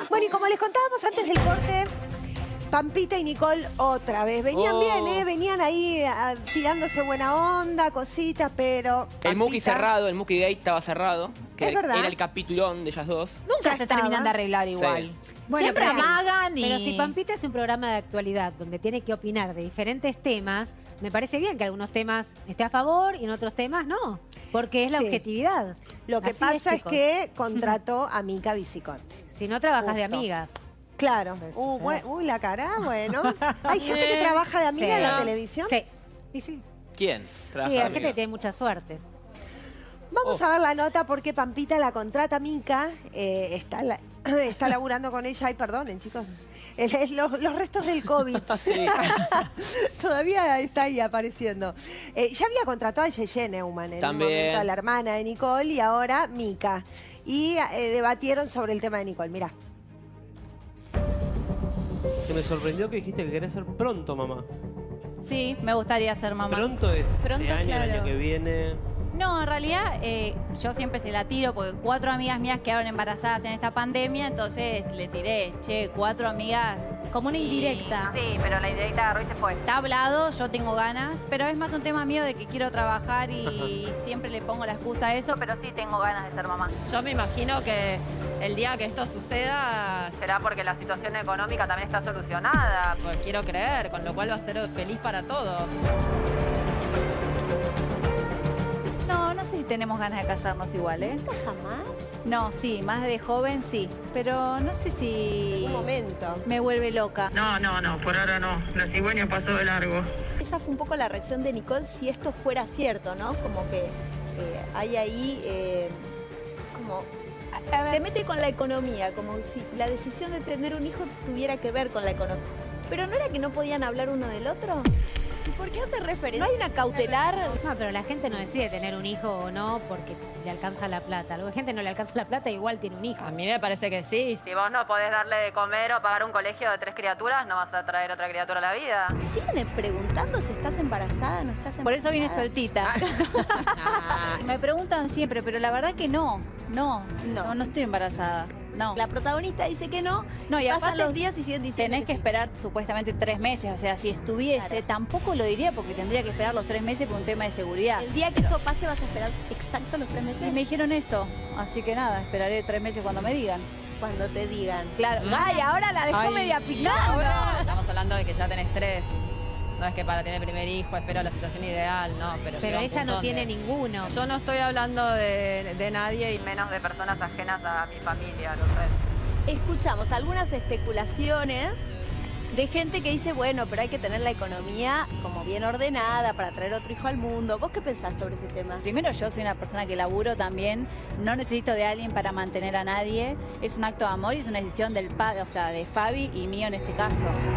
Bueno, y como les contábamos antes del corte, Pampita y Nicole otra vez. Venían bien, venían ahí tirándose buena onda, cositas, pero... El Muki cerrado, el Muki Gate estaba cerrado. Que es verdad. Era el capitulón de ellas dos. Nunca Ya se estaba. terminan de arreglar igual. Sí. Bueno, Siempre pero- amagan y... Pero si Pampita es un programa de actualidad donde tiene que opinar de diferentes temas, me parece bien que algunos temas esté a favor y en otros temas no. Porque es la Sí. objetividad. Lo que Así pasa es chicos. que contrató a Mica Viciconte. Si no trabajas de Justo. amiga. Claro. Pues, Uy, la cara, bueno. Hay gente que trabaja de amiga Sí. en la televisión. Sí. Y sí. ¿Quién? Trabaja Y de hay gente amiga. que tiene mucha suerte. Vamos a ver la nota porque Pampita la contrata a Mica. Está laburando con ella. Ay, perdonen, chicos. Los restos del COVID. Sí. Todavía está ahí apareciendo. Ya había contratado a Yeye Neumann en También. un momento, a la hermana de Nicole, y ahora Mica. Y debatieron sobre el tema de Nicole. Mirá. Que me sorprendió que dijiste que querés ser pronto, mamá. Sí, me gustaría ser mamá. Pronto es Pronto, este año, el claro. año que viene. No, en realidad yo siempre se la tiro porque 4 amigas mías quedaron embarazadas en esta pandemia, entonces le tiré, che, 4 amigas. Como una y- indirecta. Sí, pero la indirecta agarró y se fue. Está hablado, yo tengo ganas, pero es más un tema mío de que quiero trabajar y siempre le pongo la excusa a eso, pero sí tengo ganas de ser mamá. Yo me imagino que el día que esto suceda será porque la situación económica también está solucionada, porque quiero creer, con lo cual va a ser feliz para todos. No, no sé si tenemos ganas de casarnos igual, ¿eh? ¿Jamás? No, sí, más de joven sí, pero no sé si Un momento. me vuelve loca. No, por ahora no. La cigüeña pasó de largo. Esa fue un poco la reacción de Nicole si esto fuera cierto, ¿no? Como que hay ahí, como... A ver. Se mete con la economía, como si la decisión de tener un hijo tuviera que ver con la economía. Pero ¿no era que no podían hablar uno del otro? ¿Y por qué hace ¿No referencia? hay una cautelar? No, pero la gente no decide tener un hijo o no porque le alcanza la plata. A la gente no le alcanza la plata, igual tiene un hijo. A mí me parece que sí. Si vos no podés darle de comer o pagar un colegio de 3 criaturas, no vas a traer otra criatura a la vida. Siguen preguntando si estás embarazada, no estás embarazada. Por eso vine soltita. Me preguntan siempre, pero la verdad que no. No estoy embarazada. No. La protagonista dice que no, No, y pasan aparte los días y siguen diciendo tenés que sí. esperar supuestamente 3 meses. O sea, si estuviese, Claro. tampoco lo diría porque tendría que esperar los 3 meses por un tema de seguridad. El día que eso pase vas a esperar exacto los 3 meses Y me dijeron eso. Así que nada, esperaré 3 meses cuando me digan. cuando te digan. Claro. Ay, ahora la dejó Ay, media picada. No, estamos hablando de que ya tenés 3. No es que para tener el primer hijo espero la situación ideal, no. Pero Pero llega un ella punto no donde- tiene ninguno. Yo no estoy hablando de nadie y menos de personas ajenas a mi familia, lo sé. Escuchamos algunas especulaciones de gente que dice, bueno, pero hay que tener la economía como bien ordenada para traer otro hijo al mundo. ¿Vos qué pensás sobre ese tema? Primero, yo soy una persona que laburo también, no necesito de alguien para mantener a nadie, es un acto de amor y es una decisión del padre, o sea, de Fabi y mío en este caso.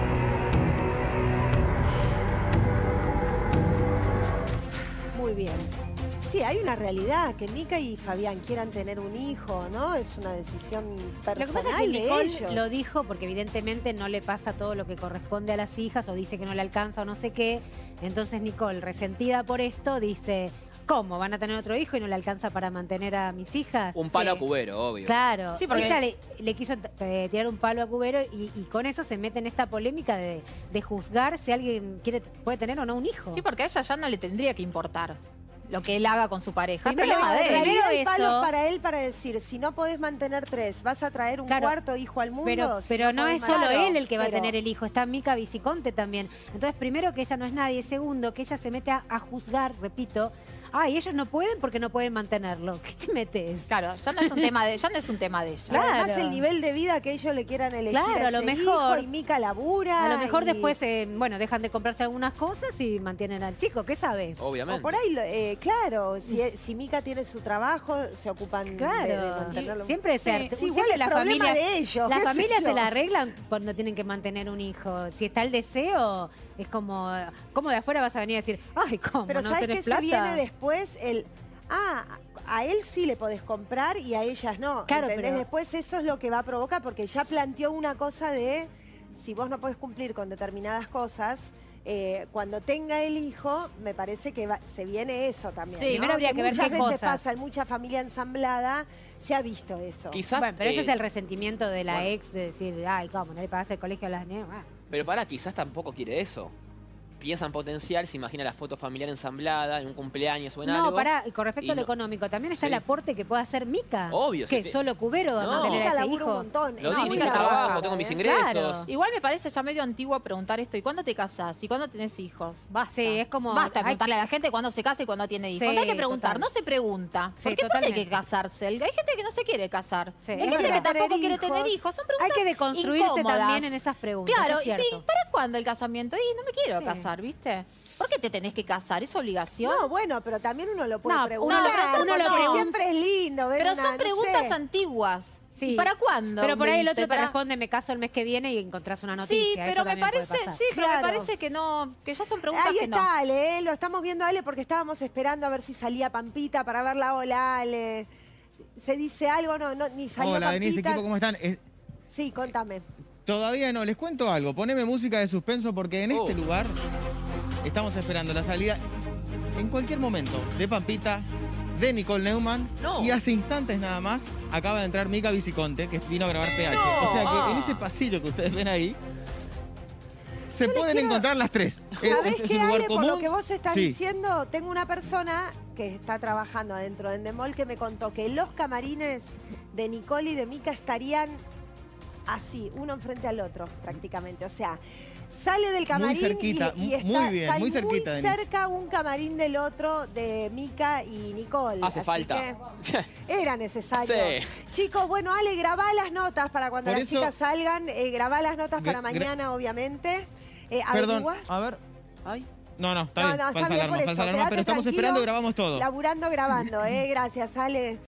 Muy bien. Sí, hay una realidad, que Mica y Fabián quieran tener un hijo, ¿no? Es una decisión personal Lo que pasa es que de Nicole ellos. lo dijo porque evidentemente no le pasa todo lo que corresponde a las hijas o dice que no le alcanza o no sé qué. Entonces Nicole, resentida por esto, dice, ¿cómo? ¿Van a tener otro hijo y no le alcanza para mantener a mis hijas? Un palo Sí. a cubero, obvio. Claro, Sí, porque- ella le quiso tirar un palo a Cubero y con eso se mete en esta polémica de juzgar si alguien puede tener o no un hijo. Sí, porque a ella ya no le tendría que importar lo que él haga con su pareja. Es Primero, problema de En él. realidad hay Primero palos eso. para él para decir, si no podés mantener 3, ¿vas a traer un Claro, cuarto hijo al mundo? Pero, Si pero no podés es solo mantener- él el que va Pero- a tener el hijo, está Mica Viciconte también. Entonces, primero que ella no es nadie, segundo que ella se mete a juzgar, repito, ay, ellos no pueden porque no pueden mantenerlo. ¿Qué te metes? Claro, ya no es un tema de, ya no es un tema de ella. Pero además Claro. el nivel de vida que ellos le quieran elegir Claro, a a lo ese mejor- hijo y Mica labura. A lo mejor y- después, bueno, dejan de comprarse algunas cosas y mantienen al chico, ¿qué sabes? Obviamente. O por ahí, claro, si Mica tiene su trabajo, se ocupan de Claro, mantenerlo. siempre Sí, ser. Sí, igual es problema de ellos, Las qué sé familias yo. se la arreglan cuando tienen que mantener un hijo. Si está el deseo, es como de afuera vas a venir a decir, ay, ¿cómo? Pero ¿No ¿sabes tenés qué plata? se viene después? A él sí le podés comprar y a ellas no. Claro, ¿Entendés? pero- Después eso es lo que va a provocar, porque ya planteó una cosa de, si vos no podés cumplir con determinadas cosas, cuando tenga el hijo, me parece que se viene eso también. Sí, ¿no? primero habría que ver muchas qué veces cosas. pasa en mucha familia ensamblada, se ha visto eso. Quizás, Bueno, pero ese es el resentimiento de la bueno. ex de decir, ay, ¿cómo? ¿No le pagaste el colegio a las nenas? Ah. pero quizás tampoco quiere eso. Piensa en potencial, se imagina la foto familiar ensamblada en un cumpleaños o en algo. No, pará, y con respecto y a lo no- económico, también está Sí. el aporte que puede hacer Mica. Obvio, Que sí. solo Cubero va a No. mantener a Mica ese labura un hijo. montón. Lo es dice, muy el trabajo, trabajadora, tengo mis ¿eh? ingresos. Claro. Igual me parece ya medio antiguo preguntar esto. ¿Y cuándo te casás? ¿Y cuándo tenés hijos? Basta. Sí, es como- Basta de hay- preguntarle a la gente cuándo se casa y cuándo tiene hijos. Sí, No hay que preguntar, total. no se pregunta. Sí, Porque ¿por qué hay que totalmente. casarse? Hay gente que no se quiere casar. Sí. Hay Es gente que verdad. tampoco quiere Tener tener hijos. hijos. Son Hay preguntas que deconstruirse incómodas. también en esas preguntas. Claro, es ¿y cierto. para cuándo el casamiento? Y no me quiero Sí. casar, ¿viste? ¿Por qué te tenés que casar? ¿Es obligación? No, bueno, pero también uno lo puede No, preguntar. uno lo porque pregunta. siempre es lindo ver Pero una, son no preguntas sé. antiguas. Sí. ¿Y para cuándo? Pero por ahí el otro ¿Viste? te responde, me caso el mes que viene y encontrás una noticia. Sí, Eso pero me también puede parece, pasar. sí, pero me Claro. parece que no, que ya son preguntas Ahí que está no. Ale, lo estamos viendo a Ale porque estábamos esperando a ver si salía Pampita para verla. Hola Ale. ¿Se dice algo? No, ni salió Hola, Pampita. Denise, equipo, ¿cómo están? Sí, contame. Todavía no, les cuento algo. Poneme música de suspenso porque en este lugar estamos esperando la salida en cualquier momento de Pampita, de Nicole Neumann. No. Y hace instantes nada más acaba de entrar Mica Viciconte, que vino a grabar PH. No. O sea que en Ah. ese pasillo que ustedes ven ahí, se les pueden quiero- encontrar las tres. ¿Sabés Es qué, un lugar Ale? Por común. lo que vos estás Sí. diciendo, tengo una persona que está trabajando adentro de Endemol que me contó que los camarines de Nicole y de Mica estarían así, uno enfrente al otro, prácticamente. O sea, sale del camarín cerquita, y está, muy bien, están muy cerquita, Denise. cerca un camarín del otro de Mica y Nicole. Hace Así falta. que era necesario. Sí. Chicos, bueno, Ale, grabá las notas para cuando Por las eso- chicas salgan. Grabá las notas para Gra- mañana, obviamente. Perdón, Averigua. a ver. Ay. No, está No, bien, no, está falsa bien alarma, por falsa eso. alarma, Quédate pero estamos tranquilo, esperando y grabamos todo. Laburando, grabando, gracias, Ale.